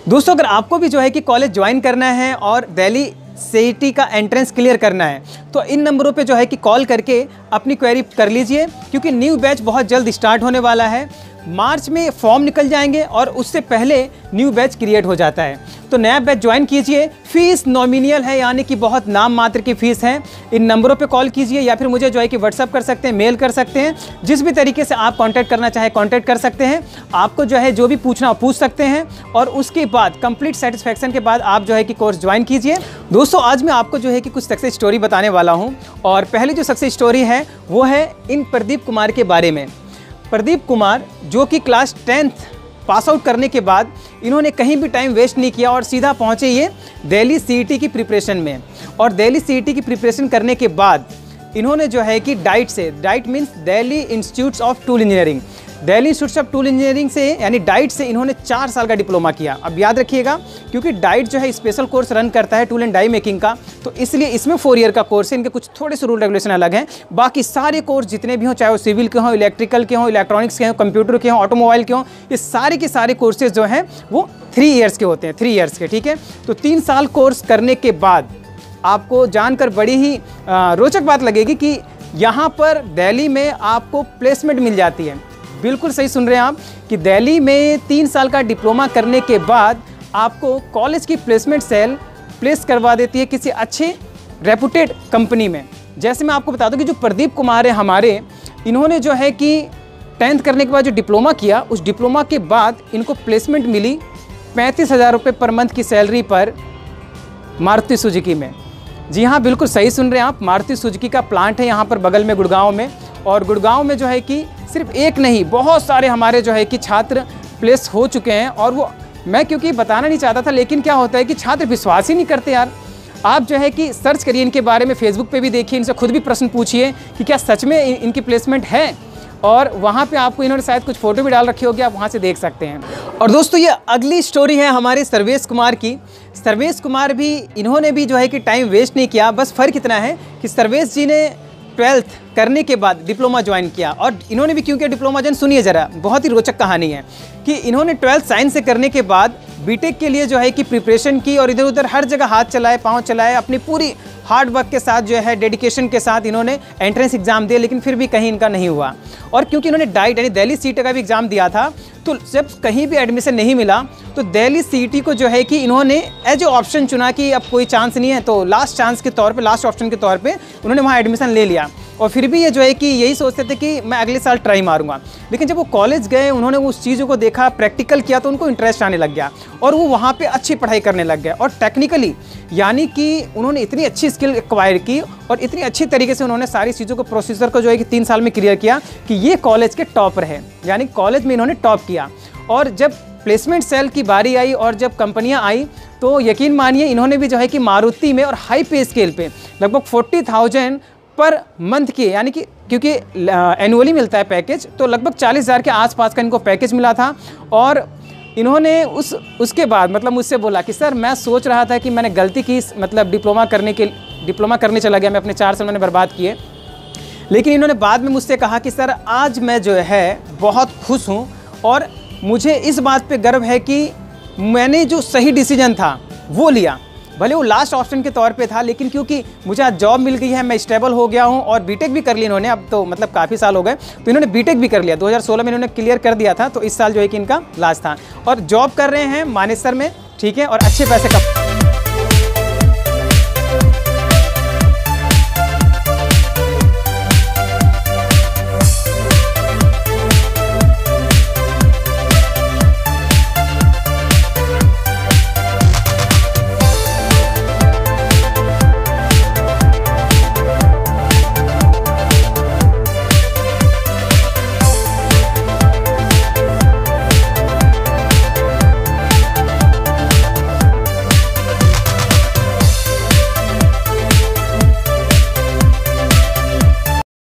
दोस्तों अगर आपको भी जो है कि कॉलेज ज्वाइन करना है और दिल्ली सीईटी का एंट्रेंस क्लियर करना है तो इन नंबरों पे जो है कि कॉल करके अपनी क्वेरी कर लीजिए, क्योंकि न्यू बैच बहुत जल्द स्टार्ट होने वाला है। मार्च में फॉर्म निकल जाएंगे और उससे पहले न्यू बैच क्रिएट हो जाता है, तो नया बैच ज्वाइन कीजिए। फीस नॉमिनल है, यानी कि बहुत नाम मात्र की फ़ीस है। इन नंबरों पे कॉल कीजिए या फिर मुझे जो है कि व्हाट्सअप कर सकते हैं, मेल कर सकते हैं, जिस भी तरीके से आप कांटेक्ट करना चाहे कांटेक्ट कर सकते हैं। आपको जो है जो भी पूछना पूछ सकते हैं और उसके बाद कंप्लीट सेटिस्फैक्शन के बाद आप जो है कि कोर्स ज्वाइन कीजिए। दोस्तों आज मैं आपको जो है कि कुछ सक्सेस स्टोरी बताने वाला हूँ, और पहली जो सक्सेस स्टोरी है वो है इन प्रदीप कुमार के बारे में। प्रदीप कुमार जो कि क्लास 10th पास आउट करने के बाद इन्होंने कहीं भी टाइम वेस्ट नहीं किया और सीधा पहुंचे ये दिल्ली सीईटी की प्रिपरेशन में। और दिल्ली सीईटी की प्रिपरेशन करने के बाद इन्होंने जो है कि DITE means Delhi institute of tool engineering, Delhi institute of tool engineering से यानी डाइट से इन्होंने 4 साल का डिप्लोमा किया। अब याद रखिएगा, क्योंकि डाइट जो है स्पेशल कोर्स रन करता है टूल एंड डाई मेकिंग का, तो इसलिए इसमें 4 ईयर का कोर्स है। इनके कुछ थोड़े से रूल रेगुलेशन अलग हैं। बाकी सारे कोर्स जितने भी हों, चाहे वो सिविल के हों, इलेक्ट्रिकल के हों, इलेक्ट्रॉनिक्स के हों, कंप्यूटर के हों, ऑटोमोबाइल के हों, ये सारे के सारे कोर्सेज जो हैं वो 3 ईयर्स के होते हैं, 3 ईयर्स के। ठीक है, तो 3 साल कोर्स करने के बाद आपको जानकर बड़ी ही रोचक बात लगेगी कि यहाँ पर दिल्ली में आपको प्लेसमेंट मिल जाती है। बिल्कुल सही सुन रहे हैं आप कि दिल्ली में 3 साल का डिप्लोमा करने के बाद आपको कॉलेज की प्लेसमेंट सेल प्लेस करवा देती है किसी अच्छे रेपुटेड कंपनी में। जैसे मैं आपको बता दूं कि जो प्रदीप कुमार है हमारे, इन्होंने जो है कि 10th करने के बाद जो डिप्लोमा किया, उस डिप्लोमा के बाद इनको प्लेसमेंट मिली 35,000 रुपये पर मंथ की सैलरी पर मारुति सुजुकी में। जी हाँ, बिल्कुल सही सुन रहे हैं आप, मारुति सुजुकी का प्लांट है यहाँ पर बगल में गुड़गांव में। और गुड़गांव में जो है कि सिर्फ एक नहीं, बहुत सारे हमारे जो है कि छात्र प्लेस हो चुके हैं। और वो मैं क्योंकि बताना नहीं चाहता था, लेकिन क्या होता है कि छात्र विश्वास ही नहीं करते यार। आप जो है कि सर्च करिए इनके बारे में, फेसबुक पे भी देखिए, इनसे खुद भी प्रश्न पूछिए कि क्या सच में इनकी प्लेसमेंट है। और वहाँ पे आपको इन्होंने शायद कुछ फ़ोटो भी डाल रखी होगी, आप वहाँ से देख सकते हैं। और दोस्तों ये अगली स्टोरी है हमारे सर्वेश कुमार की। सर्वेश कुमार भी, इन्होंने भी जो है कि टाइम वेस्ट नहीं किया। बस फ़र्क इतना है कि सर्वेश जी ने 12th करने के बाद डिप्लोमा ज्वाइन किया। और इन्होंने भी क्यों किया डिप्लोमा ज्वाइन, सुनिए ज़रा, बहुत ही रोचक कहानी है कि इन्होंने 12th साइंस से करने के बाद बीटेक के लिए जो है कि प्रिपरेशन की और इधर उधर हर जगह हाथ चलाए, पाँव चलाए, अपनी पूरी हार्ड वर्क के साथ जो है डेडिकेशन के साथ इन्होंने एंट्रेंस एग्जाम दिया, लेकिन फिर भी कहीं इनका नहीं हुआ। और क्योंकि इन्होंने डाइट यानी दिल्ली सीईटी का भी एग्जाम दिया था, तो जब कहीं भी एडमिशन नहीं मिला तो दिल्ली सीईटी को जो है कि इन्होंने एज ए ऑप्शन चुना कि अब कोई चांस नहीं है, तो लास्ट चांस के तौर पे, लास्ट ऑप्शन के तौर पे उन्होंने वहाँ एडमिशन ले लिया। और फिर भी ये जो है कि यही सोचते थे कि मैं अगले साल ट्राई मारूंगा। लेकिन जब वो कॉलेज गए, उन्होंने उस चीज़ों को देखा, प्रैक्टिकल किया, तो उनको इंटरेस्ट आने लग गया और वो वहाँ पे अच्छी पढ़ाई करने लग गए। और टेक्निकली यानी कि उन्होंने इतनी अच्छी स्किल एक्वायर की और इतनी अच्छी तरीके से उन्होंने सारी चीज़ों को, प्रोसीजर को जो है कि 3 साल में क्लियर किया कि ये कॉलेज के टॉपर है, यानी कॉलेज में इन्होंने टॉप किया। और जब प्लेसमेंट सेल की बारी आई और जब कंपनियां आई, तो यकीन मानिए इन्होंने भी जो है कि मारुति में और हाई पे स्केल पे लगभग 40,000 पर मंथ के, यानी कि क्योंकि एनुअली मिलता है पैकेज, तो लगभग 40,000 के आसपास का इनको पैकेज मिला था। और इन्होंने उसके बाद मतलब मुझसे बोला कि सर मैं सोच रहा था कि मैंने गलती की, मतलब डिप्लोमा करने चला गया, मैं अपने 4 साल मैंने बर्बाद किए। लेकिन इन्होंने बाद में मुझसे कहा कि सर आज मैं जो है बहुत खुश हूँ और मुझे इस बात पे गर्व है कि मैंने जो सही डिसीजन था वो लिया। भले वो लास्ट ऑप्शन के तौर पे था, लेकिन क्योंकि मुझे आज जॉब मिल गई है, मैं स्टेबल हो गया हूँ। और बीटेक भी कर ली इन्होंने, अब तो मतलब काफ़ी साल हो गए, तो इन्होंने बीटेक भी कर लिया। 2016 में इन्होंने क्लियर कर दिया था, तो इस साल जो है कि इनका लास्ट था। और जॉब कर रहे हैं मानेसर में, ठीक है, और अच्छे पैसे का